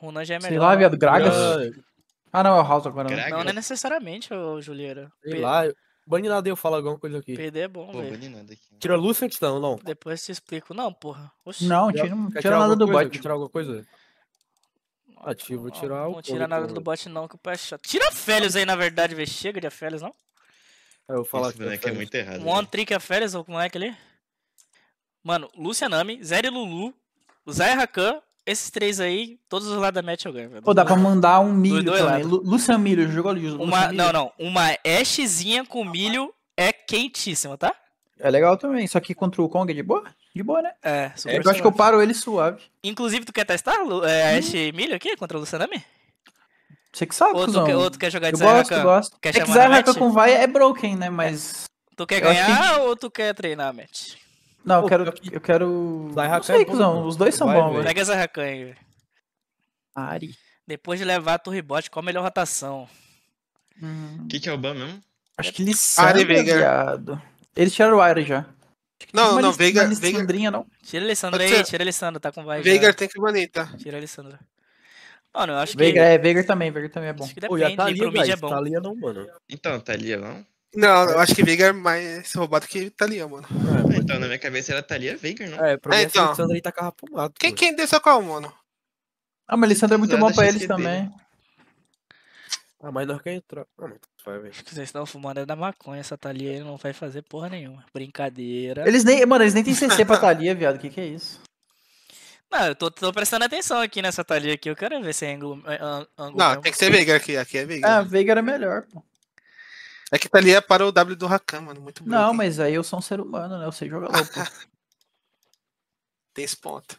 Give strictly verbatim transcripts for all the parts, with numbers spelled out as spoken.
Runan já é melhor. Sei lá, viado, Gragas. Já- Ah, não, é o House agora. Não. Gragas. Não, não é necessariamente, ô Julieira. Sei P- lá, bane nada eu falo alguma coisa aqui. P D é bom, Pô, velho. bani nada aqui. Tira Lucent, não, não. Depois te explico. Não, porra. Oxi. Não, Tira- tira, não Quer tira tirar nada alguma do coisa? bot. Quer tirar alguma coisa? Ativo, vou Não, tirar o Não tira cone, nada pô. do bot não, que o pai é chato. Tira Félix aí, na verdade, velho. Chega de Félix, não? Aí eu vou falar Esse boneco é muito errado. Um One velho. Trick é Félix, o moleque ali. Mano, Lucianami, Zé e Lulu, o Zé Rakan, esses três aí, todos os lados da match eu ganho, velho. Pô, dá pra mandar um milho dois também. lados. Lu- Lucian Milho, jogou ali. Lucian Uma, Milho. não, não. Uma Ashzinha com milho é quentíssima, tá? É legal também, só que contra o Kong é de boa? De boa, né? É, É, super eu acho que eu suave. paro ele suave. Inclusive, tu quer testar Lu- é, Ash e milho aqui contra o Lucianami? Você que sabe, Ou tu, cuzão. quer, ou tu quer jogar de Eu Zé gosto, eu Rakan? gosto. Quer É que chamar Zé na Rakan match? com vai é broken, né? Mas... Tu quer Eu acho ganhar ou tu quer treinar a match? Não, eu Pô, quero... pior que- Eu quero... Zé Não Rakan sei, é bom, cuzão. mano. Os dois são Vai, bons, velho. velho. Pega essa Rakan aí, velho. Ari. Depois de levar a torre bot, qual a melhor rotação? Hum, O que, que é o ban mesmo? acho que Lissandra, Ari Veigar. viado. Eles tiraram o Ari já. Acho que Não, tinha uma não, Liss- Veigar- uma Veigar- Lissandrinha, não. Tira a Alessandra Pode aí, ser. tira a Alessandra, tá com vai Veigar já. tem que banir, tá? Tira a Alessandra. Mano, eu acho que... Veigar, é, Veigar também, Veigar também é bom. Acho que Pô, já depende, tá ali, pro mid é guys. bom. Tá ali não, mano. Então, Thalia não? Não, eu acho que Veigar é mais roubado que Thalia, mano. Ah, então, na minha cabeça era Thalia Veigar, não? É, pra É, mim então. essa Alexandre aí tá carrapulado. Quem, quem desceu qual, mano? Ah, mas Lissandra é muito Nada, bom pra X eles Q D, também. né? Ah, mas nós quer entrar. Ah, não, vai, velho. Acho que vocês estão fumando é da maconha, essa Thalia aí não vai fazer porra nenhuma. Brincadeira. Eles nem, mano, eles nem tem C C pra Thalia, viado. O que que é isso? Não, eu tô, tô prestando atenção aqui nessa Thalia aqui, eu quero ver se é ângulo, é, ân- ângulo Não, mesmo. tem que ser Veigar aqui. Aqui é Ah, Veigar. Veigar é melhor, pô. É que Thalia é para o W do Rakan, mano. Muito Não, broken. mas aí eu sou um ser humano, né? Eu sei jogar LOL, pô. Tem esse ponto.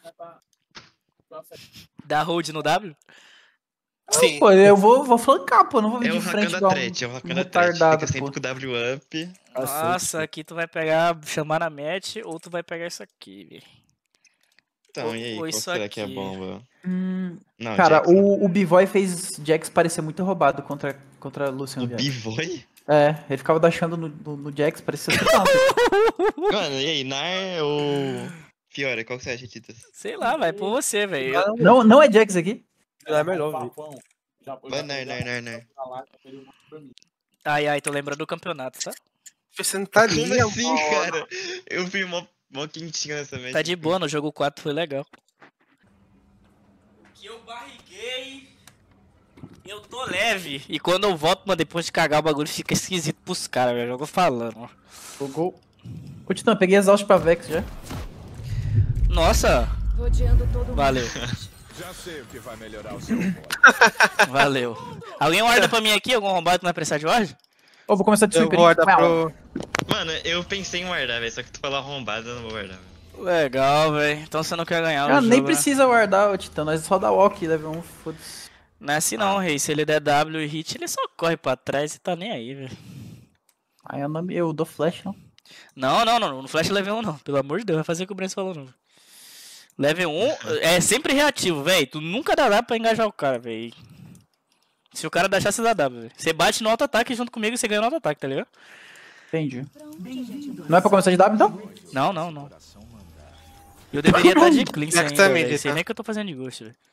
Dá hold no W? Sim. Pô, eu vou, vou flancar, pô. Não vou vir É o de Rakan frente da igual um Threat, é o Rakan da Threat. retardado, Fica sempre pô. com o W up. Nossa, aqui tu vai pegar, chamar na match, ou tu vai pegar isso aqui, velho. Então, Ou- e aí, ou qual isso será que é aqui. bom, velho? Hum, Não, cara, Jax, não. o, o B-Boy fez Jax parecer muito roubado contra, contra Lucian, O viado. B-Boy? É, ele ficava dashando no, no, no Jax, parecia ser tanto. Mano, e aí, Nar ou Fiora? Qual que você acha, Titas? Sei lá, vai por você, velho. Eu- Não, não é Jax aqui? É melhor, velho. Vai, Nar, Nar, Nar, Nar. Ai, ai, tô lembrando do campeonato, tá? Pensando Como Thalia, assim, mano. cara? Eu vi mó, mó quentinho nessa match. Tá de boa, no jogo quatro foi legal. Que eu barriguei. Eu tô leve. E quando eu volto, mano, depois de cagar o bagulho fica esquisito pros caras, velho. Eu tô falando, ó. Jogou. Ô, Titã, peguei exausto pra Vex já. Nossa, Rodeando todo mundo. valeu, Já sei o que vai melhorar o seu humor. valeu. Alguém guarda pra mim aqui? Algum arrombado que não vai precisar de ward? Ô, vou começar de Eu sweeper. vou hein? guardar Uau. pro... Mano, eu pensei em guardar, velho. Só que tu falou arrombado, eu não vou guardar. velho. Legal, velho. Então você não quer ganhar o Ah, jogo, nem né? precisa guardar, ô Titã. Nós só dá walk, level um, foda-se. Não é assim não, rei. Se ele der W e hit, ele só corre pra trás e tá nem aí, velho. Aí eu, não, eu dou flash, não. Não, não, não. No flash level um não. Pelo amor de Deus, vai fazer o que o Breno falou, não. Level um é sempre reativo, velho. Tu nunca dá W pra engajar o cara, velho. Se o cara deixar, você dá W, velho. Você bate no auto-ataque junto comigo e você ganha no auto-ataque, tá ligado? Entendi. Não é pra começar de W, então? Não, não, não. Eu deveria estar de cleanse Next ainda, time, velho. Sei tá? nem que eu tô fazendo de ghost, velho.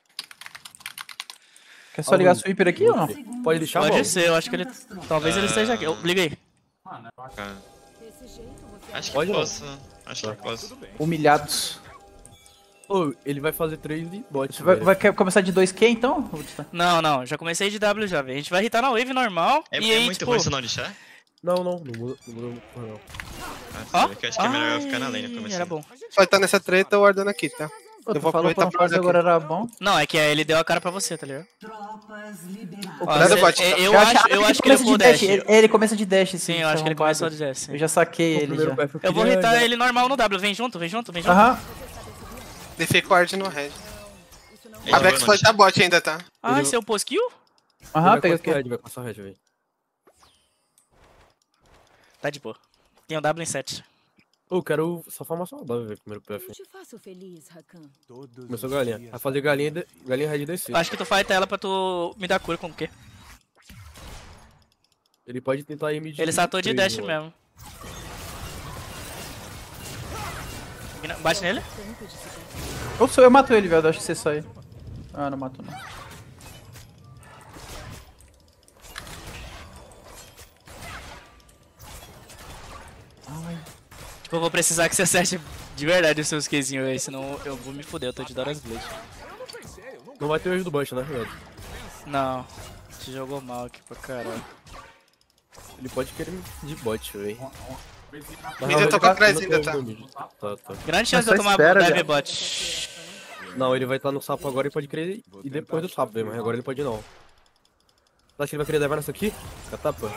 Quer só ligar sweeper aqui ou não? Pode deixar Pode bom. ser, eu acho que ele... Talvez ele esteja aqui. Ô, liga aí. Cara, Desse jeito você acho que Pode não. posso. Acho que posso. Humilhados. Ô, ele vai fazer três de bot. Você vai, velho. vai quer começar de dois Q, então? ô, Titã? Não, não. Já comecei de W já, velho. A gente vai hitar na wave normal. É, e é aí, muito tipo... ruim você não deixar? Não, não, não muda, não muda muito, não. Ah, Ó. sério, que eu acho que é melhor eu ficar na lane Ai, começando. Era bom. Só tá nessa treta, eu guardando aqui, tá? Pô, Eu tu vou falou pra aproveitar não pra fazer guardar agora era bom. Não, é que ele deu a cara pra você, tá ligado? Ó, Cuidado, cê- bot. é, eu, Eu acho, acho- eu que acho que ele começa foi de dash. Ele, ele começa de dash, sim. Sim, eu esse acho que ele arrombado. começou de dash. sim. Eu já saquei O ele primeiro já. P F Eu vou queria hitar já- ele normal no W. Vem junto, vem junto, vem junto. Aham. Defei com ward no red. Ele A Vex jogou pode no dar bot ainda, tá? Ah, seu post kill? Ele Aham, vai pega passar aqui. red, vai passar red, velho. Tá de boa. Tem o W em sete. Ô, eu quero só farmácia saudável, velho, primeiro P F. Eu te faço feliz, Rakan. Começou galinha. Vai fazer galinha, de... galinha red descer. Eu acho que tu fighta ela pra tu me dar cura com o quê? Ele pode tentar ir mid. Ele satou de três, dash mano. mesmo. Bate nele? Ou se eu mato ele, velho. Acho que você sai. Ah, não matou não. Ai. Tipo, eu vou precisar que você acerte de verdade os seus Qzinhos aí, senão eu vou me fuder, eu tô de Doras Blade. Não vai ter hoje do Bush, né, velho? Não, te jogou mal aqui pra caralho. Ele pode querer de bot, velho. Mid eu tô pra trás ainda, tá? Tá, tá. Grande chance de Mas eu só tomar espera, dive viado. bot. Não, ele vai estar no sapo agora e pode querer ir depois do sapo, velho, mas agora ele pode não. Você acha que ele vai querer levar nessa aqui? Catapa?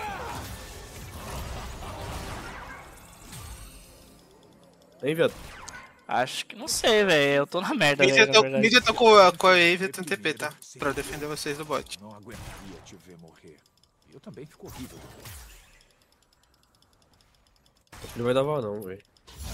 Hein, viado? Acho que não sei, velho. Eu tô na merda, Mid velho, eu na tô, verdade. mid eu tô com, a- com a Wave e tem T P, tá? Pra defender vocês do bot. Não aguentaria te ver morrer. Eu também fico horrível depois. Acho que ele vai dar val não, velho.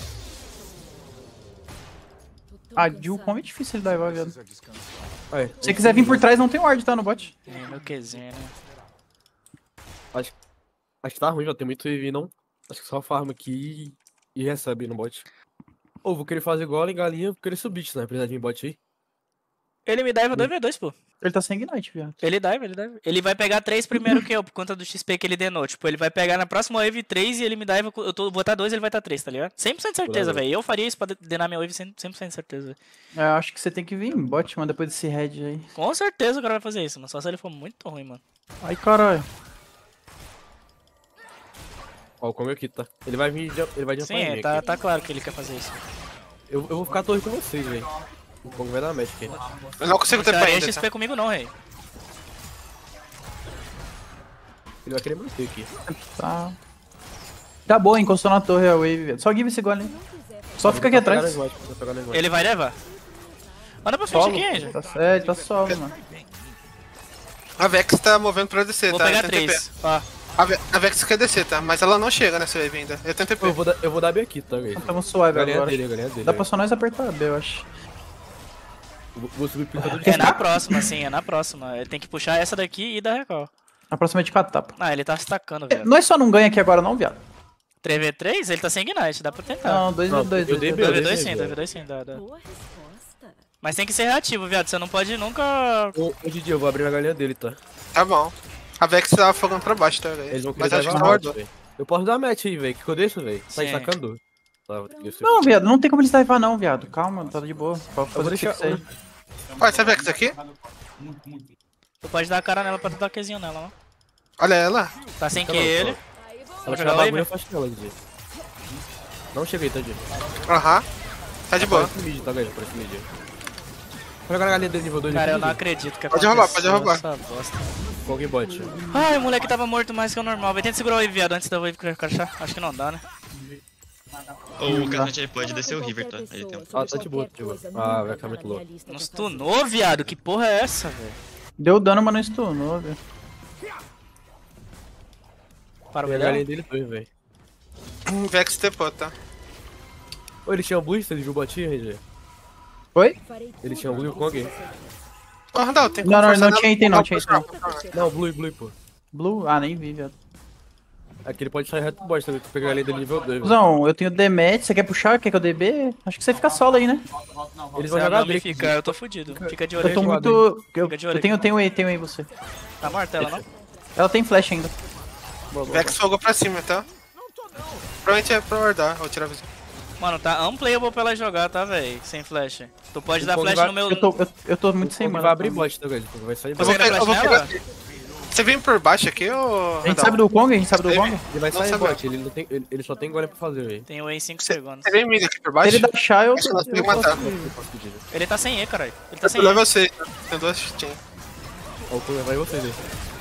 Ah, Jill, como é difícil ele dar viado. Precisa descansar. Aí, Se você quiser vir por trás, não tem ward, tá? No bot. É, meu Qzinho, né? Acho, acho que tá ruim, já tem muito E V não. Acho que só farma aqui e, e recebe no bot. Ou vou querer fazer igual em galinha, vou querer subir, né? Precisar de um bot aí. Ele me dive dois v dois, pô. Ele tá sem ignite, viado. Ele dive, ele dive. Ele vai pegar três primeiro que eu, por conta do X P que ele denou. Tipo, ele vai pegar na próxima wave três e ele me dive. Eu tô, vou estar dois ele vai estar três, tá ligado? cem por cento de certeza, Bravo. velho. Eu faria isso pra denar minha wave cem por cento de certeza, velho. É, eu acho que você tem que vir em bot, mano, depois desse red aí. Com certeza o cara vai fazer isso, mano. Só se ele for muito ruim, mano. Ai, caralho. Ó, o Kong aqui, tá? Ele vai vir, de- ele vai de Sim, é, tá, tá claro que ele quer fazer isso. Eu, eu vou ficar torre com vocês, velho. O Kong vai dar match aqui. Eu não consigo Não TP faria ainda, X P tá? comigo não, rei. Ele vai querer manter aqui. Tá. Tá boa, encostou na torre a wave, viado. Só give esse gole, hein. Só fica aqui Vai pegar atrás. no smite, vai pegar no smite. Ele vai levar. Anda pra frente Solo. aqui, Angel. Tá certo, tá solo, mano. A Vex tá movendo pra descer, Vou tá? pegar Eu tenho três. T P. Ó. A, Ve- a Vex quer descer, tá? Mas ela não chega nessa wave ainda. Eu tenho T P. Eu vou dar, eu vou dar B aqui, tá, velho? Tamo suave Galinha agora. dele, galinha dele. Dá pra só nós apertar a B, eu acho. Vou, vou subir pro todo de É na próxima, sim, é na próxima. Ele tem que puxar essa daqui e dar recall. A próxima é de quatro tapa. Ah, ele tá se tacando, velho. Nós só não ganha aqui agora não, viado. três v três, ele tá sem ignite, dá pra tentar. Não, dois Não, v dois. eu dei dois v beleza, dois sim, velho. dois v dois sim, dá, dá. Boa resposta. Mas tem que ser reativo, viado. Você não pode nunca. Ô, hoje em dia eu vou abrir a galinha dele, tá? Tá bom. A Vex tá afogando pra baixo, tá, velho? Eles vão Mas querer acho que levar tá a wardou. velho. Eu posso dar match aí, velho. O que que eu deixo, velho? Tá Sim. sacando. Tá, vou ter que- Não, viado, não tem como eles divar não, viado. Calma, tá de boa. Pode Eu vou fazer o que deixar. você quiser. Olha essa Vex aqui. Tu pode dar a cara nela pra tu dar Qzinho nela, ó. Olha ela. Tá sem Tá Q bom, ele. Ela Vou chegar jogar bagulho, wave? eu faço ela, Didi. Não cheguei, tá, Didi? Aham. Tá de boa. Parece mid, tá, galera? Parece mid. Vou jogar a galinha dele nível dois. Cara, eu aqui, não Didi. acredito que Pode roubar, aconteceu pode roubar. essa bosta. Com alguém bot. Ai, o moleque tava morto mais que o normal. Vai tentar segurar o wave, viado, antes da wave crachar. Acho que não dá, né? Ou o Casante ele pode descer o River, tá? Ele tem um... Ah, tá de boa, tá de boa. Ah, vai ficar muito louco. Não stunou, viado. Que porra é essa, velho? Deu dano, mas não stunou, velho. Para o Tem a galinha melhor. dele dois, velho. Vex tepou, tá? Ô, ele tinha boost, ele viu o botinho, Ranger? Oi? Ele tinha blue com alguém. Ô, Randall, tem Não, não, forçar não nela? tinha item não, tinha item não. Não, blue, blue, pô. Blue? Ah, nem vi, viado. Aqui ele pode sair reto pro bot também, tu pegar a galinha dele nível dois, velho. Cusão, eu tenho D-Match, você quer puxar? Quer que eu dê B? Acho que você fica solo aí, né? Eles Se vão ela jogar não me B. ficar, eu tô fudido. Fica de olho Eu tô aí. muito... Eu, Fica de olho eu tenho, tenho E, tenho E em você. Tá morta ela, não? Ela tem flash ainda. Vex fogou pra cima, tá? Provavelmente é pra wardar ou tirar a visão. Mano, tá unplayable pra ela jogar, tá, velho? Sem flash. Tu pode O dar Kong flash vai- no meu... Eu tô, eu, eu tô muito sem Ele mana. vai abrir bot, tá, velho? Vai sair Eu vou, bot. Consegue dar pegar, eu vou flash pegar. nela? Você vem por baixo aqui, ou. A gente sabe do Kong? A gente sabe do Kong? Ele vai Não sair sabe. bot, ele, não tem, ele, ele só tem golem pra fazer, velho. Tem o E em cinco Você segundos. você vem mid aqui por Se baixo? ele deixar, eu, Acho que nós eu temos que matar. posso ir. Eu posso pedir. Ele tá sem E, caralho. Ele tá Eu sem levo E. você. Tem duas teams. Ó, o Kong vai vocês aí.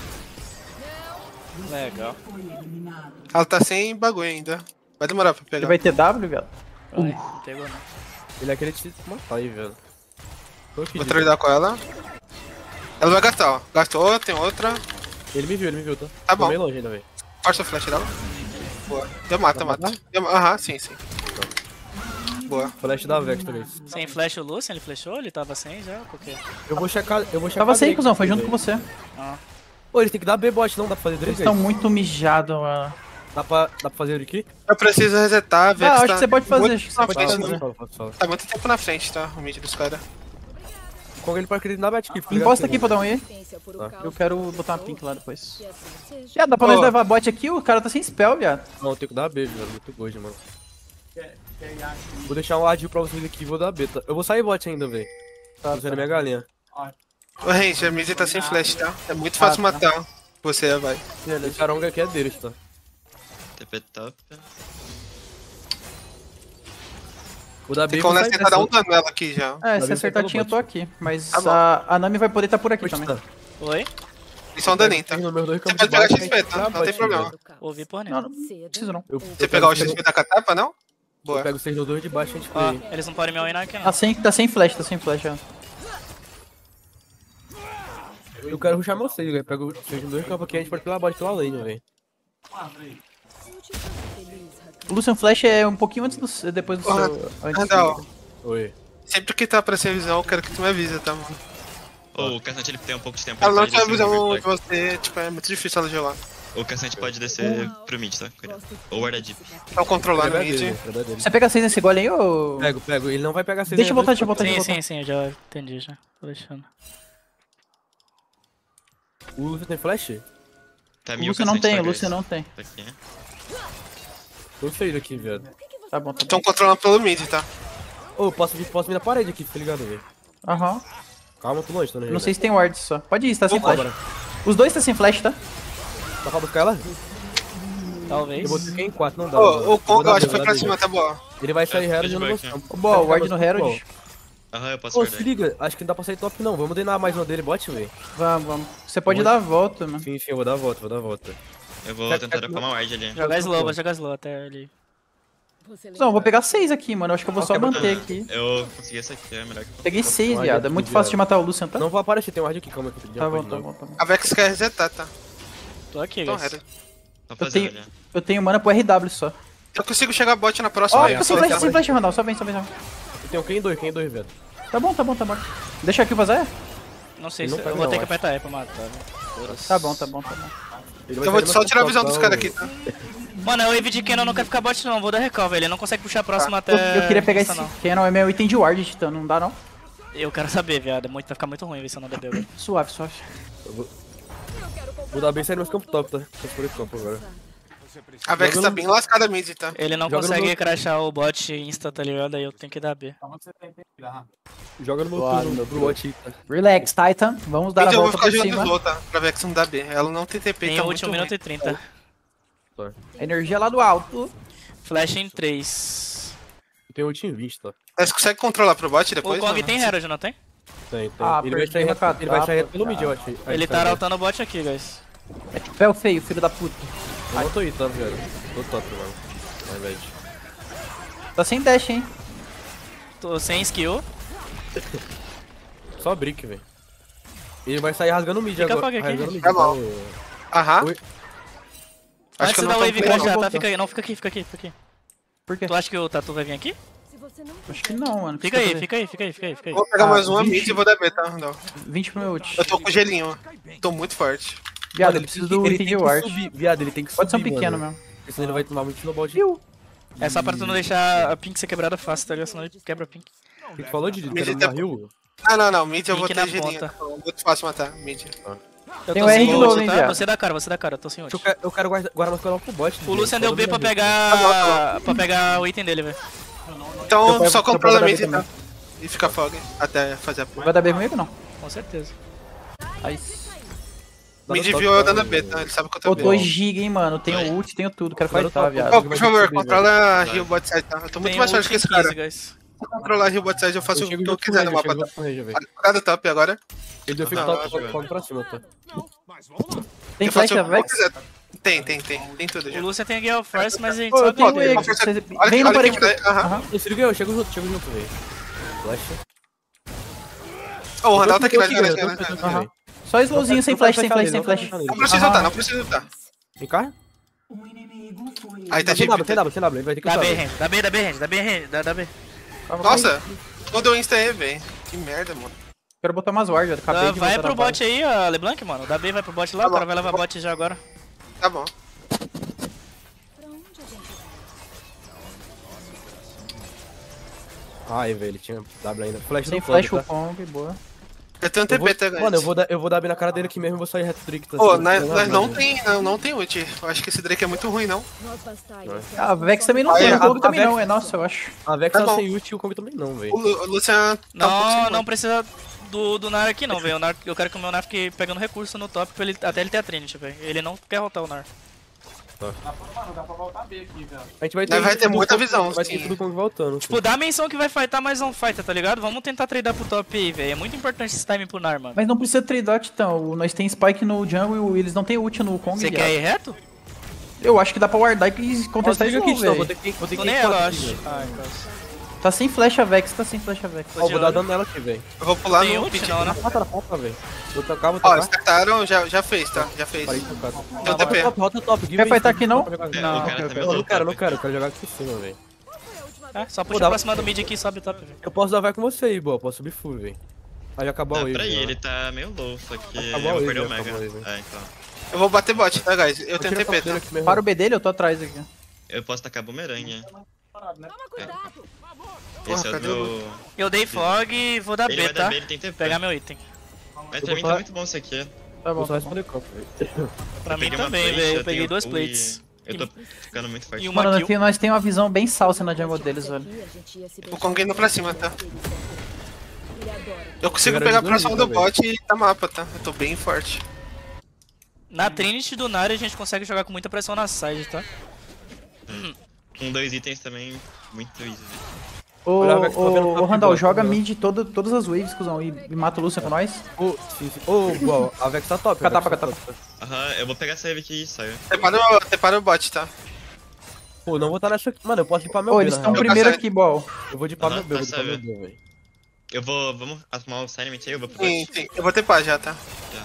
Legal. Ela tá sem bagulho ainda. Vai demorar pra Ele pegar. vai ter W, viado? Vai, não pegou não. Ele vai querer te matar aí, velho. Tô aqui, Vou Didi. tradar com ela. Ela vai gastar, ó. Gastou, tem outra. Ele me viu, ele me viu, tá? Tá Tô bom. meio longe ainda, velho. Força o flash dela. Boa. Deu mata, Vai mata. Deu- Aham, sim, sim. Boa. Flash da Vex também. Sem flash o Lucian, ele flashou? Ele tava sem já? Por quê? Eu vou checar, eu vou checar. Tava sem, Drake cuzão, foi aqui, junto com velho. você. Ah. Pô, eles têm que dar B-bot, não? Dá pra fazer Eles Drake? estão velho? muito mijados, mano. Dá pra, dá pra fazer ele aqui? Eu preciso resetar, ver Ah, que acho tá que você pode fazer, muito acho que você na pode frente, fazer. né? Fala, fala, fala. Tá muito tempo na frente, tá? O mid dos caras. Kong ele pode querer dar bet kill. Encosta aqui pra dar um E. Resistência por um Ah. caos Eu quero botar uma pink lá depois. que assim seja. Já dá pra nós Ô. levar bot aqui, o cara tá sem spell, viado. Não, eu tenho que dar B, velho. Muito gold, mano. Vou deixar um adil pra vocês aqui e vou dar B, tá? Eu vou sair bot ainda, velho. Tá usando minha galinha. Ô, Ranger, a mid tá sem flash, tá? É muito fácil Ah, tá. matar. Você vai. Esse caronga aqui é deles, tá? T P top. Vou dar B Tem e como vou nós sair tentar dar um dessa. dano nela aqui já. É, se Tá acertar bem, tinha eu tá tô aqui. Mas Tá bom. a, a Nami vai poder estar por aqui Poxa, também. tá. Oi? Isso é um daninho, tá? Tem número dois Você campos pode de pegar baixo, X P, aí tá? dá Não tem bot, problema. velho. Ouvi por Não, nele. não preciso não. Eu, Você pegar o X P da catapa, não? Eu Boa. pego vocês no dois de baixo e a gente Ó, play. eles não podem me alienar aqui não. Tá sem, tá sem flash, tá sem flash, ó. Eu quero rushar vocês, velho. Pego vocês no dois campos aqui, a gente pode pela bot pela lane, velho. Eu te faço feliz, Rakan. O Lucian Flash é um pouquinho antes do. Depois do Ó, seu. Antes Randall, do... Oi. sempre que tá pra ser visão, eu quero que tu me avisa, tá, mano? Ô, o Caçante ele tem um pouco de tempo. Ela ele não pode tiver descer no visão mid, de tá? você, tipo, é muito difícil ela jogar. O Caçante pode descer pro mid, tá? Cuidado. Ou guarda deep. Estão controlando o Pega mid. dele, pega dele. Você pega seis nesse golem aí ou. Pego, pego. Ele não vai pegar seis. Deixa eu ele botar, vai deixa eu botar, deixa Sim, eu botar. sim, sim, eu já entendi já. Tô deixando. O Lucian tem flash? Tá O mil, Lucian não Caçante tem, tá o Lucian Grace. não tem. Tá aqui. Tô feio aqui, velho. Tá bom, tá bom. Estão controlando pelo mid, tá? Ô, posso vir, posso vir na parede aqui, tá ligado, velho? Aham. Calma, tô longe, tô longe. Não sei se tem ward só. Pode ir, tá sem flash. Cobra. Os dois tá sem flash, tá? Dá pra buscar ela? Talvez. Eu botei aqui em quatro, não dá. não dá. Ô, o Vou Kong, dar eu acho B, que foi vou pra dar cima, B. tá boa. Ele vai sair Tá, Herald tá no de meu back, campo. Ô, boa, o ward no Herald. Aham, eu posso Ô, guardar. se liga, acho que não dá pra sair top não. Vamos denar mais uma dele, bot, velho. Vamos, vamos. Você pode Vamos. dar a volta, mano. Sim, sim, eu vou dar a volta, vou dar a volta. Eu vou Quer- tentar quer- dropar uma ward ali. Jogar slow, vou jogar slow até ali. Você Não, eu vou pegar seis aqui, mano. Eu acho que eu vou só Qualquer manter Ah, aqui. Eu consegui essa aqui, é melhor que eu. Peguei seis, Ward viado. É aqui, muito fácil de viado. matar o Lucian, tá? Não vou aparecer, tem um ward aqui, calma que eu Tá bom, tá bom, tá bom. A Vex quer resetar, tá? Tô aqui, Então, guys. era. Tô Eu fazendo tenho, ali. eu tenho mana pro R W só. Eu consigo chegar bot na próxima Ó, aí. tá sem só flash, aquela. sem flash, Randall. Só vem, só vem, só vem. Eu tenho quem dois, quem dois, velho. Tá bom, tá bom, tá bom. Deixa aqui o vazar? Não sei Ele se não pega eu vou não, ter que acho. apertar E pra matar, velho. Tá bom, tá bom, tá bom. Ele vai Eu vou sair só no tirar a meu visão campo, dos tá, caras ô. aqui, tá? Mano, é o Ev de Canon não quer ficar bot não, vou dar recall, velho. Ele não consegue puxar próximo até... Eu, eu queria pegar Insta, esse não. Canon, é meu item de ward, Titã. Não dá, não? Eu quero saber, viado. É muito, vai ficar muito ruim ver se eu não D B, velho. Suave, suave. Vou dar bem sair no meu campo top, tá? Tô por esse campo agora. A Vex tá bem lascada mid, tá? Ele não Joga no consegue meu- crashar o bot insta, tá ligado? Aí eu tenho que dar B. Joga no meu Claro, turno, meu pro bot aí, tá? Relax, Titan. Vamos dar a Então eu vou volta ficar por jogando cima. slow, tá? Pra Vex não dar B. Ela não tem T P, Tem tá o muito último ruim. minuto e trinta. Energia lá do alto. Flash em três. Eu tenho ult em vinte, tá? Mas consegue controlar pro bot O depois? Kong mano? tem Herald, não tem? Tem, tem. Ah, ele vai perdi sair uma reto, ele vai sair reto catapa, pelo mid, eu cara. acho. Aí, Ele tá cara. altando o bot aqui, guys. É tipo pé feio, filho da puta. Eu não tô aí, tá, velho? Tô top, mano. Vai, velho. Tá sem dash, hein? Tô sem skill. Só brick, velho. Ele vai sair rasgando o mid Fica agora. fog aqui. Rasgando o mid, Tá bom. tá? Aham. Oi. Acho Antes que eu da não wave tô crashar, não, tá? não. Fica aí. Não, fica aqui, fica aqui, fica aqui. Por quê? Tu acha que o Tatu vai vir aqui? Se você não Acho que não, mano. O que Fica você aí, vai fica aí, fica aí, fica aí, fica aí. Vou pegar Ah, mais uma vinte. mid e vou dar B, tá? Não. fazer? vinte pro meu ult. Eu tô com gelinho. Tô muito forte. Viado, Mano, eu preciso tem do que- ele item tem de que ward. subir. Viado, ele tem que subir, Pode ser um pequeno mano. mesmo. Porque senão ele vai tomar muito snowball de... Piu. É só pra tu não deixar a pink ser quebrada fácil, tá ligado? Senão ele quebra a pink. O que tu falou, Didi? Mid Quero tá- uma heal? Ah, não, não. Mid eu vou Link ter na gelinho. ponta. Então, muito fácil matar. Mid. Eu Tem tô o R sem de ult, novo, hein, tá? viado. Você dá cara, você dá cara, eu tô sem ult. Eu quero, eu quero guardar, guardar mais coisa pro bot. O Lucian deu B pra Tá pegar. pra pegar o item dele, velho. Então Eu pego- só eu controla pego mid, também. tá? E fica fog até fazer a Vai dar B comigo, não? Com certeza. Aí. Mid viu eu dando B, tá? Ele sabe que eu Pô, tô dois B. giga, hein, mano. Tenho Vai. ult, tenho tudo. Quero Agora eu fightar, tô- viado. Ô, por favor, subir, controla a velho. Rio bot side, tá? Eu tô muito Tem mais forte ult que em esse cara. quinze, Se guys. eu controlar a Rio bot side, eu faço Eu o chego que eu junto com quiser ele, no eu mapa, chego tá? junto com ele, velho. Cada top agora. Ele deu fico Não, top, não, fogo não. fogo pra cima, tá? Tem Eu flash, faço o que eu Vex? quiser. Tem, tem, tem. Tem tudo O já. Lucian tem Gale First, mas a gente Ô, eu sabe tenho dele. E. Olha Vocês- aqui, Vem olha no aqui, parede. daí. Aham. Aham. Eu se liga eu, chego junto, chego junto, velho. Flash. Ô, o Randall tá aqui, Eu vai tô jogar, aqui, vai eu jogar, tô vai aqui, jogar. Aham. Só slowzinho, sem flash, sem flash, sem flash. Não precisa ultar, não precisa ultar. Vem cá. Aí tá de Tem W, tem W, tem W, ele vai ter que Dá usar. B, range. Dá B, dá B, range. Dá B, range. Dá, dá B. Nossa, não deu insta aí, velho. Que merda, mano. Quero botar umas ward, eu acabei Ah, de vai botar pro na bot aí, ó, LeBlanc, mano. Dá B, vai pro bot lá. Tá O cara bom. vai levar bot já agora. Tá bom. pra onde a gente vai? Ai, velho, ele tinha W ainda. Flash Sem no flash fogo, o tá? Kong, boa. Eu tenho Eu T vou, P, tá, guys? mano, eu vou, dar, eu vou dar bem na cara dele aqui mesmo e vou sair reto Drake. Tá, Pô, assim, nós, não nós não nada. tem, não, não tem ult. Eu acho que esse Drake é muito ruim, não. Nós bastardas. Ah, a Vex também não Aí, tem, a- o Kong a também Vex- não, é nossa, eu acho. A Vex Tá tá bom. sem ult e o Kong também não, velho. O, Lu- o Lucian tá um pouco sem Não, ult. não precisa do, do Nar aqui não, velho. O Nar- Eu quero que o meu Nar fique pegando recurso no top pra ele, até ele ter a Trinity, velho. Ele não quer rotar o Nar. A gente vai Nós vai ter tudo muita Kong- visão, Vai sim. ter tudo Kong voltando. Tipo, dá a menção que vai fightar, mas não fighta, tá ligado? Vamos tentar tradar pro top aí, velho. É muito importante esse time pro Nar, mano. Mas não precisa tradar, Titão. O- Nós tem Spike no jungle e eles não tem ult no Kong. Você viado. quer ir reto? Eu acho que dá pra wardar e contestar isso aqui, aqui, então, vou velho. ter que, vou ter Tô que nem ir ela, eu quatro acho. aqui, velho. Ai, nossa. Tá sem flecha Vex, tá sem flecha Vex. Ó, vou dar olho. dano nela aqui, velho. Eu vou pular Tem no ult pit. não, né? Falta na falta, velho. Vou tocar, vou Ó, tocar. startaram, já, já fez, tá? Já fez. Parei de tocar. Deu T P. Rota top, rota top. give Quer aí, fightar filho. aqui, não? Dá pra jogar. É, Não, o cara ok, também Eu não usou quero, eu não top. quero. Eu quero jogar aqui em cima, velho. É, só Pô, puxa dá- pra cima do mid aqui e sobe o top, velho. Eu posso dar vai com você aí, boa. Posso subir full, velho. Aí acabou a Não, wave. peraí, já. ele tá meio low, só que eu Acabou a vou wave, perder o acabou Mega. a wave. É, então. Eu vou bater bot, tá, guys? Eu Eu tenho tiro T P, a dele tá? aqui mesmo. Para o B dele, eu tô atrás aqui. Eu posso tacar bumerangue. Toma cuidado. Esse é o cadê do... Eu dei fog e vou dar Ele B, vai dar tá? B, ele tem T P. Pegar meu item. Mas Eu pra mim vou tá falar- muito bom isso aqui. Tá Vou bom. só responder campo, velho. Pra Eu mim peguei uma também, plate, velho. Eu eu peguei tenho duas full e- plates. Eu tô ficando muito forte. E uma Mano, kill. aqui nós temos uma visão bem salsa na jungle deles, velho. O Kong indo pra cima, tá? Ele adora. Eu consigo Primeiro pegar a de próxima do dois, velho. bot e tá mapa, tá? Eu tô bem forte. Na Trinity do Nar a gente consegue jogar com muita pressão na side, tá? Com dois itens também, muito easy. Ô, Olha a Vex, tô vendo ô, top ô, Randall, bot, joga né? mid todo, todas as waves, cuzão, e, e mata o Lucian com nós. Ô, sim, sim. Ô, igual, a Vex tá top. a Catapa, Vex tá catapa. top. Aham, eu vou pegar essa wave aqui e saio. Separa o, separa o bot, tá? Pô, não vou estar nessa aqui. Mano, eu posso ir pra meu Ô, B, eles na estão real. primeiro Passa- aqui, bol. Eu vou de pra Aham, meu B, eu vou de pra passa, meu B, velho. Eu vou, vamos arrumar o Silent aí, eu vou pro Sim, bot. sim. Eu vou tepar já, tá?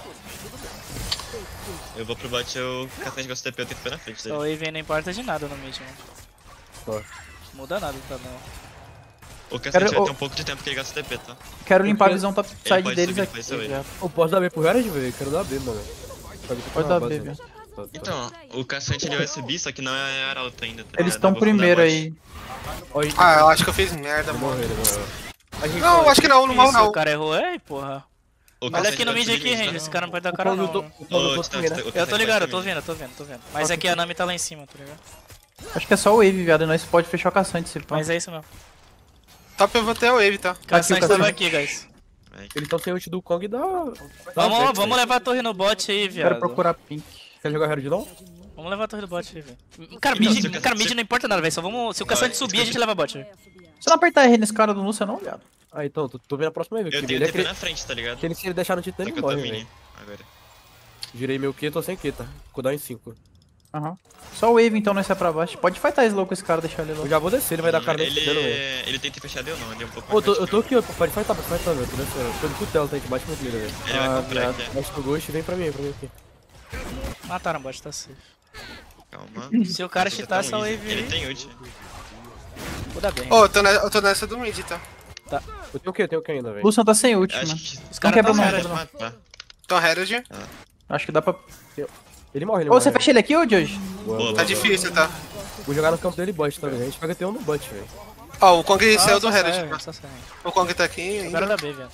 Eu vou pro bot, eu castante com o T P, eu tenho que pé na frente Só dele. wave não importa de nada no mid, mano. Só. Muda nada, tá? Não. O castante Quero- vai ô- ter um pouco de tempo que ele gasta T P, tá? Quero limpar a quero- visão top Ele side pode deles subir, aqui. pode subir. já. Ô, posso dar B pro Jared, velho? Quero dar B, mano. Pode Pode dar B, velho. velho. Tá, tá. Então, o castante ele vai subir, só que não é Arauto ainda, tá Eles ligado? estão Eu vou fundar primeiro bot. aí. Ó, gente, Ah, eu acho que eu fiz merda, ele mano. morreu, ele morreu. A gente Não, eu acho que não, não morreu Isso, não. o cara errou, ei, porra. O Olha castante aqui no vai mid subir aqui, mid, tá? Ranger. Esse cara não pode dar O cara Kong não. do- mano. o Kong Ô, do Titã, também, né? o Eu tô castante ligado, vai eu tô subir. vendo, eu tô vendo, tô vendo. Mas aqui a Nami tá lá em cima, tá ligado? Acho que é só o wave, viado. e Nós pode fechar o caçante se pá. Mas é isso mesmo. Top eu vou ter a wave, tá? Caçante Caçante. tava aqui, guys. Eles estão sem ult do Kong da. da Vamos, Vex, vamos velho. levar a torre no bot aí, Quero viado. procurar pink. Quer jogar Jared não? Vamos levar a torre do bot aí, velho. Cara, Não, se o mid, Caçante- cara, mid não importa nada, velho. Só vamos. Se o caçante subir, a gente leva bot, velho. Se não apertar R nesse cara do Lucian, não, viado. Ah, então, tô, tô vendo a próxima wave Eu aqui. tenho Ele é T P aquele, na frente, tá ligado? aquele se ele deixar no Titã, Só ele que eu tô morre, mini velho. agora. Girei meu Q, tô sem Q, tá? Vou dar em cinco. Aham. Só o wave então nós sai pra baixo. Pode fightar slow com esse cara, deixar ele Eu low. já vou descer, ele vai dar cara ele, nesse dano, velho. ele tem que fechar eu não, ele é um pouco Pô, eu tô, mais eu tô forte aqui, ó. Pode fightar, pode fightar, velho. Tô descendo. Tô de cutelo, tá? A gente bate muito nele, velho. que eu. Ele vai Ah, comprar viado. aqui. Bate no Ghost e vem pra mim, vem pra mim aqui. Mataram o bot, tá safe. Calma. Se o cara Esse cheatar tá essa um easy. wave Ele aí, tem ult. muda bem. Ô, eu tô, ne- eu tô nessa do mid, tá? Eu tenho o quê? Eu tenho o quê ainda, velho? Lucian tá sem ult, Acho mano. que Os Não caras quebra tá não, cara. quebra não. matar. Então, Herald. Acho que dá pra... Ele morre, ele Ô, morre. você fecha ele aqui, ô, Josh? Boa, Boa, boa. Tá difícil, tá? Vou jogar no campo dele bot também. A gente pega T um no bot, velho. Ó, o Kong Ah, saiu do só Herald. sai, tá? só sai. O Kong tá aqui O cara ainda. da B, velho.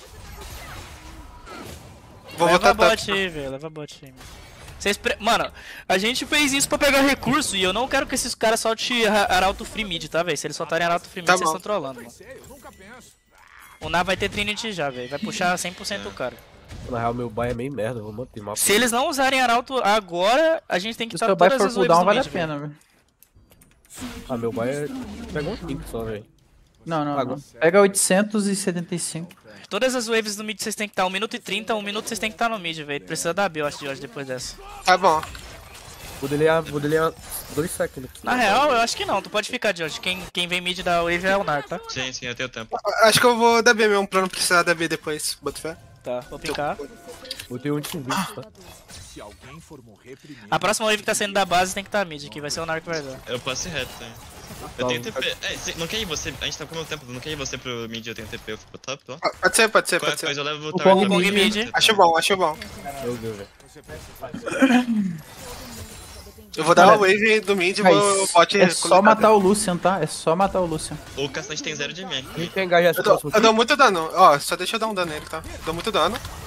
Vou Leva voltar bot top. aí, velho. Leva bot aí, mano. Vocês pre... Mano, a gente fez isso pra pegar recurso e eu não quero que esses caras soltem a- Arauto Free Mid, tá, velho? Se eles soltarem Arauto Free Mid, Tá vocês bom. estão trolando, mano. O Na vai ter Trinity já, velho. Vai puxar cem por cento o cara. Na real, meu buy é meio merda. Vou manter mapa. Se eles não usarem Arauto agora, a gente tem que Se o estar seu buy todas for as waves cooldown, do vale a mid, velho. pena, velho. Ah, meu buy é. Pega um cinco só, velho. Não, não, Agora. não. Pega oitocentos e setenta e cinco. Todas as waves do mid vocês têm que estar um minuto e trinta, um minuto vocês têm que estar no mid, velho. Precisa dar B, eu acho, de hoje depois dessa. Tá bom. Vou delear, vou delear dois seconds aqui. Na real, eu acho que não, tu pode ficar de hoje. Quem, quem vem mid da wave é o Nar, tá? Sim, sim, eu tenho tempo. Acho que eu vou dar B mesmo, pra não precisar da B depois. Bota fé. Tá, vou picar. Botei um com vinte, tá? Se alguém for morrer primeiro. A próxima wave que tá saindo da base tem que estar mid aqui, vai ser o Nar que vai dar. Eu posso ir reto, hein. Eu tenho T P. É, se- não quer ir você. A gente tá com o meu tempo, não quer ir você pro mid, eu tenho T P, eu fico pro top, ó. Pode ser, pode ser, Qualquer pode ser. coisa eu levo o O tower Kong também, mid. você tá- Acho bom, acho bom. Meu Deus, velho. Eu vou dar Cara, a wave do mid e Mas vou bot é só matar o Lucian, tá? É só matar o Lucian. O castante tem zero de M. A gente quer engajar esse Eu dou, próximo eu dou aqui? muito dano. Ó, só deixa eu dar um dano nele, tá? Dou muito dano.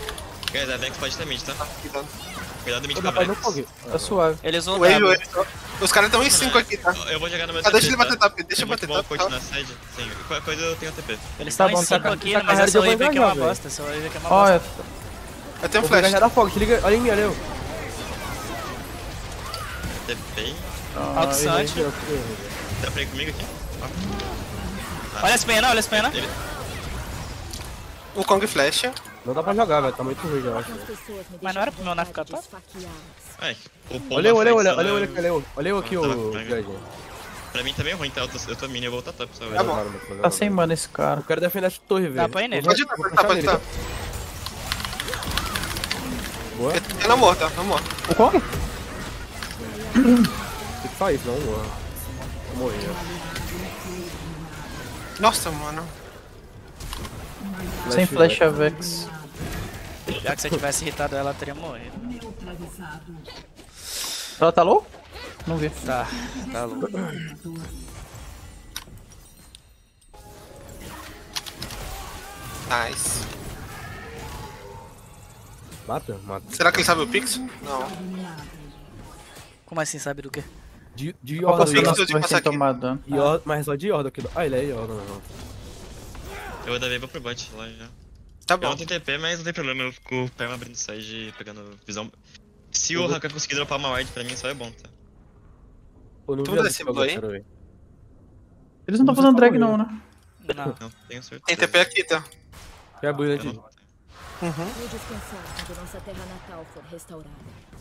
Guys, a Vex pode ter mid, tá? Cuidado. Cuidado do mid Ô, com a dá pra não Vex. fogue. Tá suave. Eles vão Wave, dar. wave. Os caras estão em cinco aqui, tá? Eu vou jogar no meu Ah, T P, deixa ele tá? bater top, deixa É ele muito bater bom top. coach top. na side. Sim, qualquer coisa eu tenho T P. Eles Tá estão bom, em cinco tá- aqui, tá mas carregado, essa eu vou wave aqui é engajar, uma velho. bosta. Essa wave aqui é uma Ó, bosta. eu- Eu tenho Eu vou flash. engajar da fogo, te liga. Olha em mim, olha eu. T P. ah, Alto Sante. Dá pra ir comigo aqui? Olha as penas, olha as penas. Ele... O Kong flash. Não dá pra jogar, velho. Tá muito ruim, eu acho. Algumas pessoas me Mas não era deixam pro meu nave com ficar vontade de esfaqueá-las. Ai, o pombo Olha eu, olha eu, olha flexiona- olha eu, olha eu, olha eu. Olha eu aqui, Tá, ô. vai, Greg. Pra mim tá meio ruim, tá? Eu tô, eu tô mini, eu vou voltar top, só Tá bom. Tá sem mana esse cara. Eu quero defender essa torre, velho. Dá pra ir nele. Pode dar, pode dar, pode dar. Boa. Eu não morro, tá? Não morro. O Kong? Tem que fazer isso, não, morra. Vou morrer. Nossa, mano. Sem flash a Vex. Já que se eu tivesse irritado ela, ela teria morrido. Ela tá low? Não vi. Tá, tá louco. Nice. Mata? Mata. Será que ele sabe o Pix? Não. Como assim, sabe do quê? De, de Qual Yorda, que Yorda, é Yorda, o vai passar sem aqui. tomar dano? Yorda, mas é só de Yorda aqui. Ah, ele é Yorda, não. Eu vou dar wave pro bot lá já. Tá Eu bom. não tenho T P, mas não tem problema, eu fico perma abrindo side e pegando visão. Se o Haka conseguir dropar uma ward pra mim, só é bom, tá? Pô, não Tu vi dá a esse luta, blue aí? quero ver. Eles não estão Você fazendo drag falou, não, né? Não. Não, tenho certeza. Tem T P aqui, tá? Quer a build Eu aqui? não- Vou descansar quando nossa terra natal for restaurada.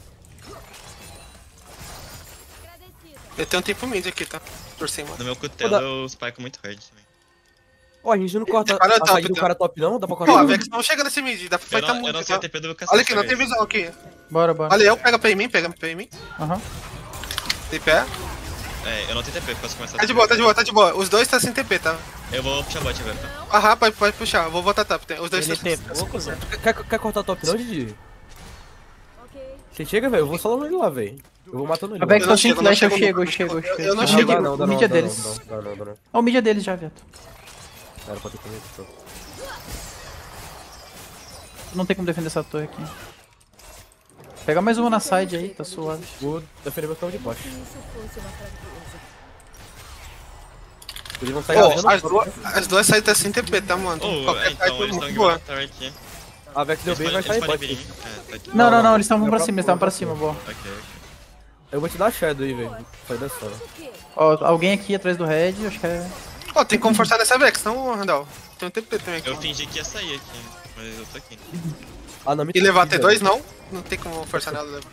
Eu tenho um tempo mid aqui, tá? Por cima. No meu cutelo Foda- eu spike muito hard também. Ó, a gente não corta Cara, a top, side do tá. cara top, não? Dá pra Pô, a cortar? Vex não chega nesse mid, dá pra Eu fightar não, eu não muito, sei o tá? T P do Cassandra. Olha aqui, não tem visão aqui. Bora, bora. Olha eu, pega P em mim, pega P em mim. Aham. Tem pé. É, eu não tenho T P, posso começar Tá de boa, tá de boa, tá de boa. Os dois tá sem T P, tá? Eu vou puxar bot agora, tá? Aham, pode, pode puxar. Eu vou voltar top. Tem- Os dois Ele tá tem sem pouco, Zé. Quer, quer cortar top não, Didi? Ok. Você chega, velho? Eu vou solo ele lá, velho. Eu vou matando ele. A Vex Eu tá não sem chego, não flash, eu chego chego, eu no- chego, eu eu- chego. eu não Aham, chego. Não, não, não, O mid não, é não, deles. não, não, não, não, não. Ó, o mid é deles já, Vitor. Era pra ter comido isso. Não tem como defender essa torre aqui. Pega mais uma na side aí, tá suave. Vou defender meu campo de bot. Se isso fosse uma fraqueza. Eles vão sair Pô, arrasando. as, duas, as duas saídas tá sem T P, tá, mano? Oh, é, Qualquer então, side eles estão muito em boa. Tower aqui. A Vex deu Eles bem, vai podem, sair eles podem vir em bot. mim. É, tá aqui. Não, não, não, não, eles estavam é pra pra- cima, eles estavam pra cima, boa. Ok, ok. Eu vou te dar Shadow aí, velho. Sai da sala. Ó, alguém aqui atrás do Red, acho que é... Pô, tem como forçar nessa Vex, não, Randall? Tem um T P também aqui. Eu fingi que ia sair aqui, mas eu tô aqui. Ah, não, me E levar velho. T dois, não? Não tem como forçar nada. levar.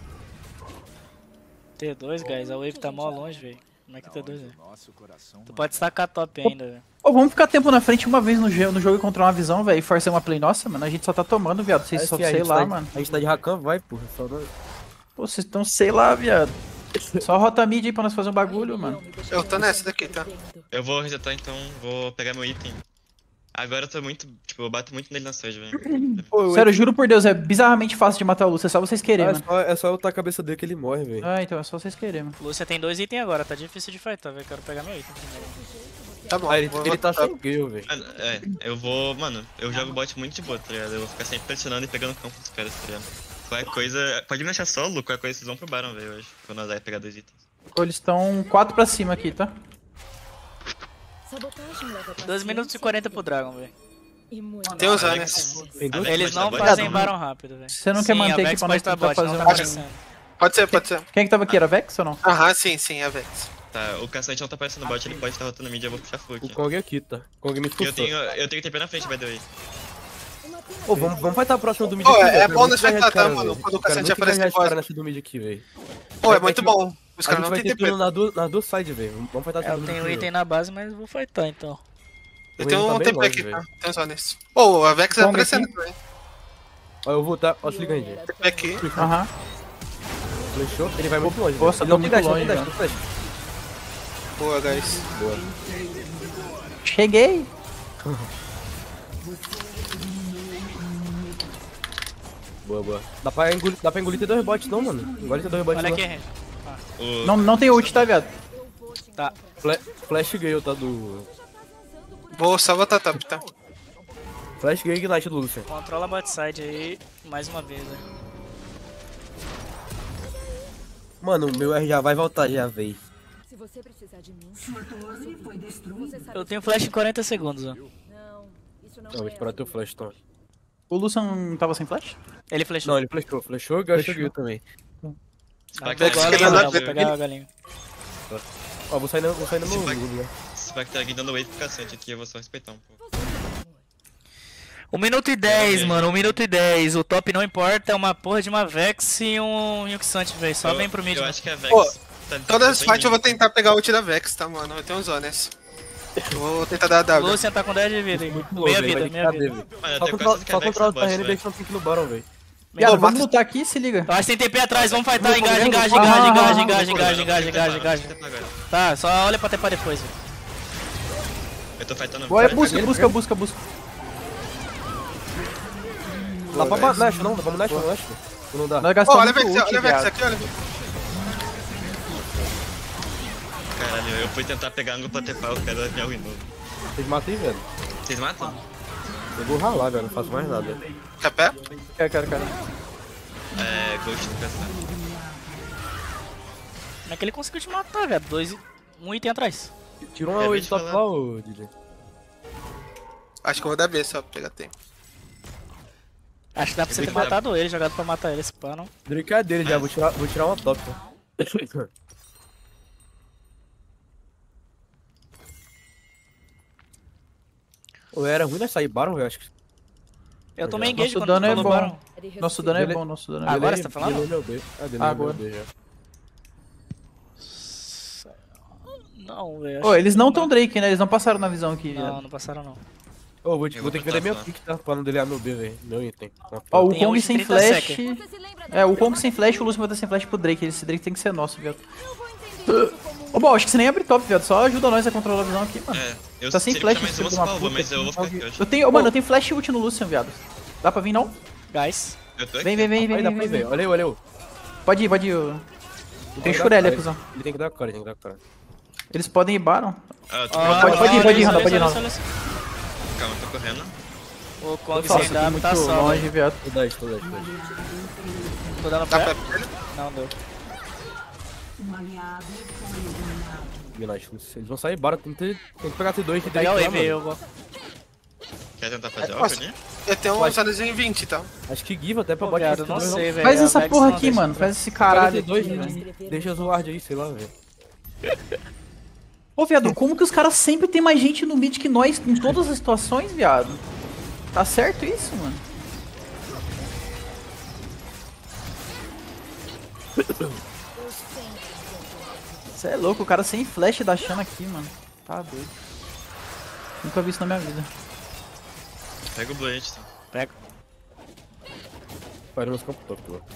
T dois, guys, a wave tá mó longe, velho. Como é que T dois é? Nosso coração Tu pode estacar top ainda, velho. Ô, vamos ficar tempo na frente uma vez no, jo- no jogo e encontrar uma visão, velho, e forçar uma play. Nossa, mano, a gente só tá tomando, viado. Vocês É, só fi, a sei gente lá, tá- mano. A gente tá de Rakan, vai, porra. Só dá- Pô, vocês estão sei lá, viado. Só rota mid aí pra nós fazer um bagulho, mano. Eu tô nessa daqui, tá? Eu vou resetar então, vou pegar meu item. Agora eu tô muito, tipo, eu bato muito nele na surge, velho. Pô, eu- Sério, eu juro por Deus, é bizarramente fácil de matar o Lúcio, é só vocês Ah, quererem, é, mano. só, é só eu tá a cabeça dele que ele morre, velho. Ah, então é só vocês quererem, mano. Lúcia tem dois itens agora, tá difícil de fightar, velho. Quero pegar meu item primeiro. Tá bom. Ah, ele, vou ele tá voltar sem kill, velho. Ah, é, eu vou, mano, eu jogo bot muito de boa, tá ligado? Eu vou ficar sempre pressionando e pegando o campo dos caras, tá ligado? Qualquer coisa, pode me deixar solo, qualquer coisa vocês vão pro Baron, velho, hoje. Quando nós vai pegar dois itens. Pô, eles estão quatro pra cima aqui, tá? Sabotagem leva dois minutos e quarenta pro Dragon, velho. E muito Tem os Ah, Anes. Tem dois? Alex, Eles pode não dar bot? fazem Baron rápido, velho. Você não Sim, quer manter a aqui Vex pra pode nós tá tentar bot, fazer não um... tá Pode. aparecendo. Pode ser, pode ser. Quem é que tava aqui? Era Vex ou não? Aham, sim, sim, a Vex. Tá, o Caçante não tá aparecendo no bot, ele pode estar rotando mid, eu vou puxar full O aqui. Kong aqui, tá? O Kong me E eu expulsou. tenho, eu tenho T P na frente, by the way. Ô, vamos, vamos fightar próximo do mid Ô, aqui, é- velho. é Quero bom muito nós fightar, ganhar tá, cara, mano? velho. Quando o Quero Cassante muito aparece ganhar depois. cara nessa do mid aqui, velho. Pô, é É muito que- bom. Os A caras gente não vai tem ter T P. turno nas duas, nas duas sides, velho. Vamos fightar É, eu tudo tenho aqui, item velho. na base, mas vou fightar então. Eu O tenho Enzo tá um bem T P longe, aqui, velho. tá? Tem uns Anes. Pô, a Vex é Kong aparecendo aqui. também. Ó, eu vou tá. Ó, se liga aí, gente. T P aqui. Aham. Flechou, ele vai muito longe. Nossa, velho. tô Ele não tem muito dash, não longe, tem dash, não tem dash. Boa, guys. Boa. Cheguei! Boa, boa. Dá pra engolir, dá pra engolir T dois bots não, mano. Engole T dois bots Olha não. aqui, Ren. O... Não, não tem ult, tá, viado? Tá. Fla- Flash Gale, tá do... Vou só botar top, tá? Flash ganha Ignite do Lucian. Controla a bot side aí, mais uma vez, né? Mano, o meu R já vai voltar, já veio. Se você precisar de mim, Eu tenho flash em quarenta segundos, ó. não, isso não Não, vou é esperar teu flash, então. O Lucian tava sem flash? Ele flashou. Não, ele flashou, flashou e gastou Flashou. heal também. Ah, Spectre vou que galinha, ele ó, anda- vou pegar a galinha. Ó, vou sair no, vou sair no meu Spectre- Google, né? Spectre aqui dando wave pro cacete aqui, eu vou só respeitar um pouco. um minuto e dez, mano, um minuto e dez. O top não importa, é uma porra de uma Vex e um Yuxante, velho. Só Eu- vem pro mid, Eu mano. acho que a Vex. Pô, tá Todas as tá em fights eu vou mim. tentar pegar o ult da Vex, tá, mano? Eu tenho uns Zones. Eu vou tentar dar a W. Lucian tá com dez de vida, hein? Louco, Meia velho, vida, vai meia ter que vida. cadê, velho? Mano, eu Só tenho controla quase que só a Vex controla no o bot, terreno e velho. deixa um pique no Baron, velho. Viado, Pô, vamos mata- lutar aqui, se liga. Eu acho que tem T P atrás, vamos fightar, Vou engaja, correndo, engaja, vou engaja, correndo, engaja, vou engaja, Vou engaja, tentar engaja, engaja, agora, engaja. vou tentar agora. Tá, só olha pra TP depois, velho. Eu tô fightando. Boa, fight- busca, busca, busca, busca. Lá pra baixo, Nash, não, vamos Nash, vamos Nash. Não dá. Nós Ó, gastamos olha a muito Vex, ult, olha a Vex viado. aqui, olha. Caralho, eu fui tentar pegar ângulo pra tepar, o cara me arruinou. Vocês matam aí, velho. Vocês matam? Eu vou ralar, velho, não faço mais nada. Quer pé? Quero, quero, quero. É, Ghost do caçar. Como é que ele conseguiu te matar, velho? Dois, um item atrás. Tira É, uma vem wave te top falar. lá, ô D J. Acho que eu vou dar B só pra pegar tempo. Acho que dá pra você Eu ter vi que dá- matado ele, jogado pra matar ele, esse pano. Brincadeira já, vou tirar, vou tirar uma top. Tá? Ou era ruim nessa aí, Baron, velho, acho que. Eu tomei Nosso engage quando dano tu é falou bom. Baron. Nosso dano é Dele- bom, nosso dano é Agora bom. você tá falando? Dele é meu B. Ah, dele é Agora. meu B já. Não, velho. Ô, acho eles que não tão Drake, né? Eles não passaram na visão aqui, Não, viado. não passaram não. Ô, vou, te- Eu vou vou ter que vender tentar meu falar. pick, tá? Pra não delear meu B, velho. Meu item. Uma Ó, o Tem Kong ult sem trinta flash. sec. É, o Kong sem flash, o Lucian vai ter sem flash pro Drake. Esse Drake tem que ser nosso, viado. Ô, bom, acho que você nem abre top, viado. Só ajuda nós a controlar a visão aqui, mano. É, eu Tá sem seria flash, mais filho uma de uma salva, puta. mas eu vou ficar aqui hoje. Eu tenho, mano, eu tenho flash ult no Lucian, viado. Dá pra vir, não? Guys. Eu tô aqui. Vem, vem, vem, vem, Aí dá vem, pra vem, ver, vem. olha aí, olha aí. Pode ir, pode ir. eu- Ele Tem que dar Shurelli, cara, cuzão. Ele tem que dar cara, ele tem que dar cara. Eles podem ir Baron. Ah, eu tô Ah, pode- pode ir, olha pode ir, isso, Randa, olha pode ir, isso, Randa. olha isso. Calma, eu tô correndo. O Kong Nossa, sem tô W muito tá só, longe, velho. viado. Tô dez, tô dez, tô dez. Tô dando Dá pé? pé pra ele? Não, deu. Ignite, eles vão sair, bora. Tem que, ter- tem que pegar T dois, T Pegar o três. wave aí, eu vou. Quer tentar fazer É, algo posso. ali? Eu tenho um Pode. Zones em vinte, tá? Acho que give até pra Pô, bot. viado, não sei, velho. Faz a essa Vex porra não aqui, deixa. mano. Faz esse Caralho, caralho T dois, aqui, né? velho. Deixa os ward aí, sei lá, velho. Ô, viado, como que os caras sempre tem mais gente no mid que nós em todas as situações, viado? Tá certo isso, mano? Você é louco, o cara sem flash da Shanna aqui, mano. Tá doido. Nunca vi isso na minha vida. Pega o Blade, tá? Pega. Parei nos campos top, pô.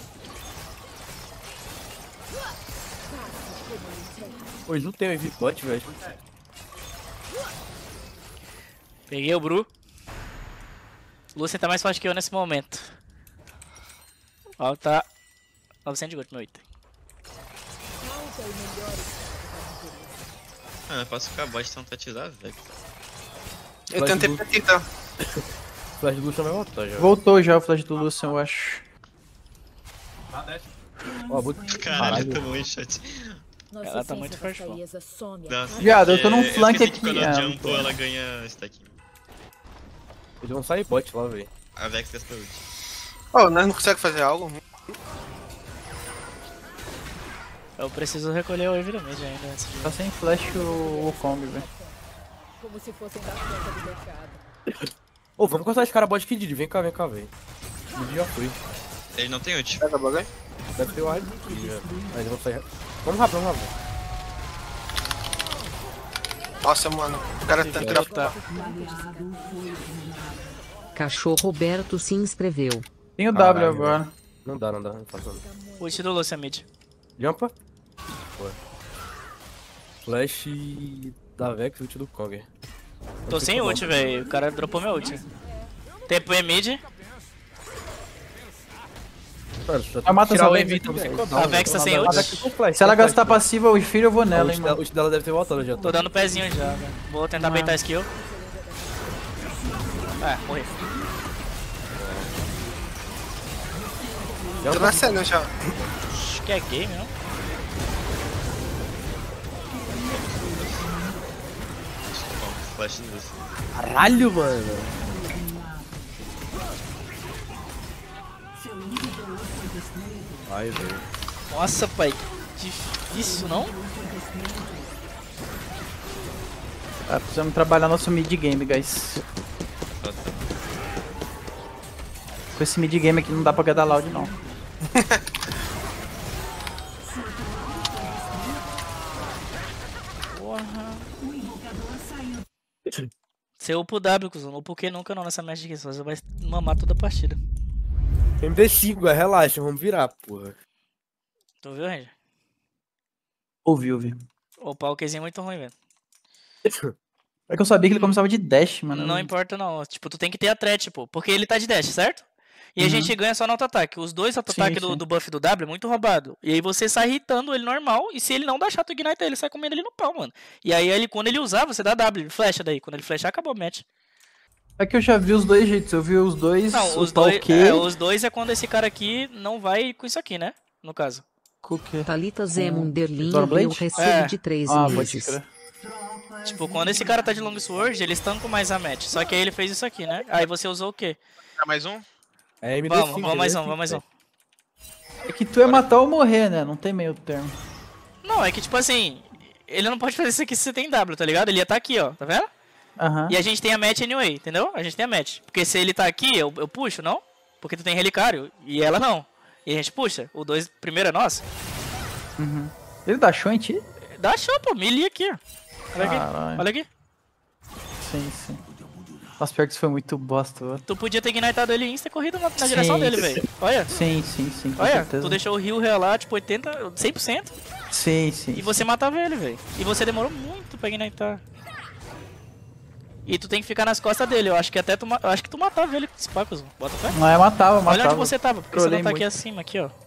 Ô, eles não tem wave bot, velho. Peguei o Bru. Lucian tá mais forte que eu nesse momento. Falta novecentos de gold, meu item. Ah, eu posso ficar bot traumatizado, velho. Eu tenho T P aqui, tá? Flash do Lucian vai voltar já. Voltou já o flash do Lucian, eu acho. Ó, vou... Caralho, tomou um shot. Ela tá muito forte, pô. Nossa, Viado, eu tô num é, flank esqueci que aqui, Quando é, eu jumpo, ela ganha stack. Eles vão sair bot lá, velho. A Vex gastou ult. Ô, nós não conseguimos fazer algo? Eu preciso recolher o wave da mid ainda antes de... Tá sem flash o, o Kong, velho. Como se fossem da conta do mercado. Ô, vamos cortar esse cara bot aqui, Didi. Vem cá, vem cá, velho. Didi já foi. Ele não tem ult. Pega a bagulho. Deve ter o ward aqui já. Aí eles vão sair. Vamos rápido, vamos rápido. Nossa, mano. O cara tá Filho da puta. Cachorro Roberto se inscreveu. Tem o W Caralho, agora. Não dá, não dá. Não faço nada. Ult do Lucian mid. Jumpa. Boa. Flash da Vex, ult do Kong. Tô sem ult, velho. O cara dropou meu ult. Tempo é mid. Mano, só tem Ah, que mata tirar essa o wave wave pra você cooldown, A velho. Vex tá sem A ult. Vex com flash, Se ela com flash, gastar velho. passiva, o filho eu vou A nela, ult hein, dela- mano. ult dela deve ter voltado já. Tô dando pezinho já, velho. Vou tentar Ah. baitar skill. Ah, morri. Tô nascendo já. Acho que é game, não? Flash nisso. Caralho, mano. Vai, velho. Nossa, pai. Difícil, não? Ah, precisamos trabalhar nosso mid game, guys. Com esse mid game aqui não dá pra gadar loud, não. Porra. Você upa o W, cuzão. Não upa o Q nunca não nessa match aqui. Só você vai mamar toda a partida. M D cinco, é, relaxa, vamos virar, porra. Tu viu, Ranger? Ouvi, ouvi. Opa, o Qzinho é muito ruim, velho. É que eu sabia que ele começava de dash, mano. Não importa não, tipo, tu tem que ter a threat, tipo, porque ele tá de dash, certo? E a Uhum. gente ganha só no auto-ataque. Os dois auto-ataque do, sim. do buff do W é muito roubado. E aí você sai irritando ele normal, e se ele não dá chato ignite ele, sai comendo ele no pau, mano. E aí ele, quando ele usar, você dá W, ele flecha daí. Quando ele flechar, acabou o match. É que eu já vi os dois jeitos, eu vi os dois. Não, os upar dois, o quê? é, os dois é quando esse cara aqui não vai com isso aqui, né? No caso. Com o quê? Thalita Zé Munderlin Stormblade? eu recibo É. de três Ah, pode meses. crer. Tipo, quando esse cara tá de longsword, eles tancam mais a match. Só que aí ele fez isso aqui, né? Aí você usou o quê? Dá mais um? É M D cinco. Vamos, vamos mais um, vamos mais um. É que tu é matar ou morrer, né? Não tem meio termo. Não, é que tipo assim, ele não pode fazer isso aqui se você tem W, tá ligado? Ele ia tá aqui, ó, tá vendo? Aham. E a gente tem a match anyway, entendeu? A gente tem a match. Porque se ele tá aqui, eu, eu puxo, não? Porque tu tem relicário e ela não. E a gente puxa. O dois primeiro é nosso. Uhum. Ele dá show em ti? Dá show, pô. Melee aqui, ó. Olha aqui. Caralho. Olha aqui. Sim, sim. Nossa, pior que isso foi muito bosta, velho. Tu podia ter ignitado ele insta e corrido na, na direção Sim, dele, sim. velho. Olha. Sim, sim, sim, com Olha, certeza. tu deixou o Rio relar, tipo, oitenta, cem por cento. Sim, sim. E você matava ele, velho. E você demorou muito pra ignitar. E tu tem que ficar nas costas dele. Eu acho que até tu, ma- eu acho que tu matava ele com esse pacos. Bota fé. Não, eu matava, eu matava. Olha onde você tava, porque você Trolei não tá aqui muito. acima, aqui, ó.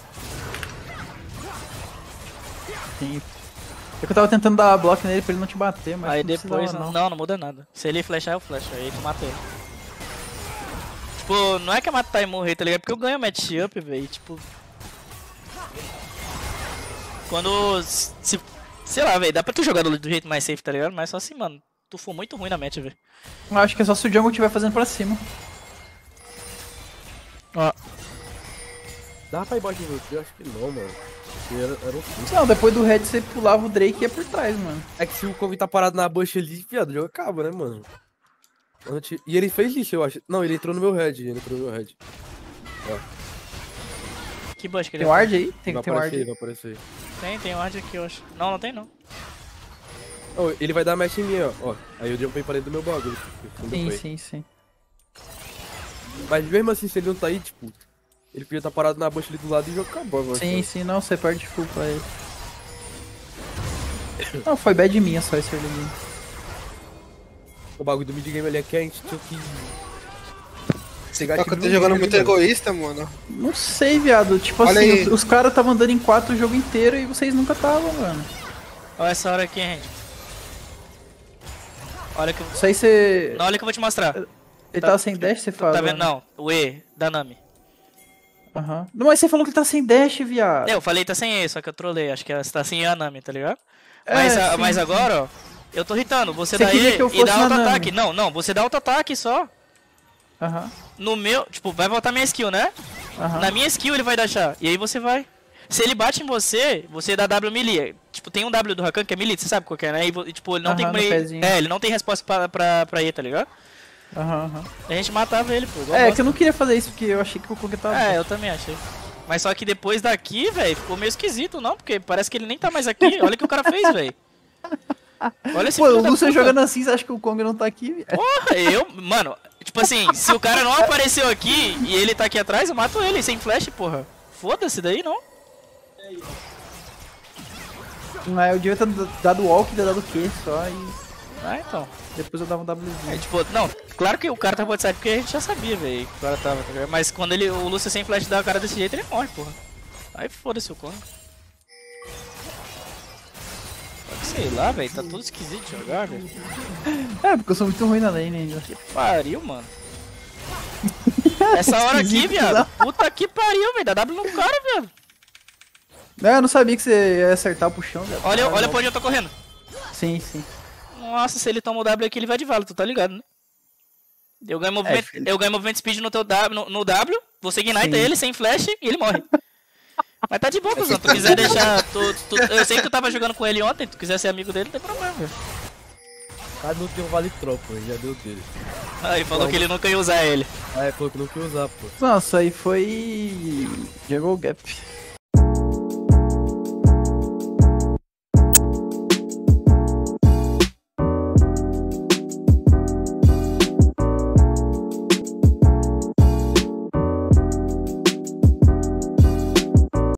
Sim. É que eu tava tentando dar bloco nele pra ele não te bater, mas Aí não depois, precisava, não, não. não, não muda nada. Se ele flechar, eu flecho. Aí tu mata ele. Tipo, não é que é matar e morrer, tá ligado? Porque eu ganho matchup, velho. Tipo. Quando. Se, sei lá, velho. Dá pra tu jogar do, do jeito mais safe, tá ligado? Mas só assim, mano. Tu for muito ruim na match, velho. Eu acho que é só se o jungle estiver fazendo pra cima. Ó. Dá pra ir bot no eu acho que não, mano. Porque Era, era um fim. Não, depois do red você pulava o Drake e ia por trás, mano. É que se o Kong tá parado na bush ali, viado, o jogo acaba, né, mano? Antes- E ele fez isso, eu acho. Não, ele entrou no meu head, ele entrou no meu head. Que bush que ele Tem ward aí? Tem vai que ter ward aparecer, aí. vai aparecer. Tem, tem ward aqui, eu acho. Não, não tem não. Oh, ele vai dar match em mim, ó. ó. Aí eu jumpei pra dentro do meu bagulho. quando Sim, foi. sim, sim. Mas mesmo assim, se ele não tá aí, tipo, ele podia estar parado na bush ali do lado e o jogo acabou agora. Sim, sim, não, você perde full pra ele. Não, foi bad minha só esse early game. O bagulho do mid-game ali é quente, tinha que... Pegar Só que eu aquele tô no jogando meio, muito mano. egoísta, mano. Não sei, viado. Tipo Olha assim, aí. os, os caras estavam andando em quatro o jogo inteiro e vocês nunca estavam, mano. Olha essa hora aqui, gente. Olha que eu... Isso aí você. Não, olha que eu vou te mostrar. Ele tava sem dash, você Tu fala? tá vendo? Não, o E da Nami. Aham. Não, mas você falou que ele tá sem dash, viado. É, eu falei tá sem E, só que eu trolei. Acho que ela tá sem a Nami, tá ligado? É, Mas, a- sim, mas sim. agora, ó. Eu tô irritando. Você, Você dá queria E que eu e fosse dá na auto-ataque. Nami. Não, não, você dá auto-ataque só. Aham. No meu, tipo, vai voltar minha skill, né? Aham. Na minha skill ele vai dashar. E aí você vai. Se ele bate em você, você dá W melee. Tipo, tem um W do Rakan que é melee, você sabe qual que é, né? E, vo- e, tipo, ele não tem Aham, como no ir- pezinho. É, ele não tem resposta pra, pra, pra E, tá ligado? Aham, aham. A gente matava ele, pô. igual É, bosta. que eu não queria fazer isso porque eu achei que o Kong tava. É, eu também achei. Mas só que depois daqui, velho, ficou meio esquisito, não? Porque parece que ele nem tá mais aqui. Olha o que o cara fez, velho. Olha esse Pô, filho o da Lúcio puta. jogando assim, você acha que o Kong não tá aqui? viado? Porra, eu... Mano, tipo assim, se o cara não apareceu aqui e ele tá aqui atrás, eu mato ele sem flash, porra. Foda-se daí, não. Ah, eu devia ter dado walk e ter dado Q só e Ah, então. depois eu dava um É, Wzinho. tipo, não, claro que o cara tava outside porque a gente já sabia, velho, que o cara tava, tá ligado? Mas quando ele, o Lúcio sem flash dá a cara desse jeito, ele morre, porra. Aí foda-se o Kong. Pode ser. Sei lá, velho, tá tudo esquisito de jogar, velho. É, porque eu sou muito ruim na lane ainda. Que pariu, mano. Essa hora aqui, viado. Puta que pariu, velho. Dá W no cara, viado. É, eu não sabia que você ia acertar o puxão, viado. Olha, olha pra onde eu tô correndo. Sim, sim. Nossa, se ele toma o W aqui, ele vai de vala, tu tá ligado, né? Eu ganho movimento, filho. eu ganho movimento speed no teu W, no, no W, você ignita Sim. ele sem flash e ele morre. Mas tá de boa, cuzão. Tu quiser deixar. Tu, tu, eu sei que tu tava jogando com ele ontem, tu quiser ser amigo dele, não tem problema, velho. Cada um tem um vale tropa, ele já deu dele. Ah, ele falou que ele nunca ia usar ele. Ah, é, falou que não quer usar, pô. Nossa, aí foi... Jogou o gap.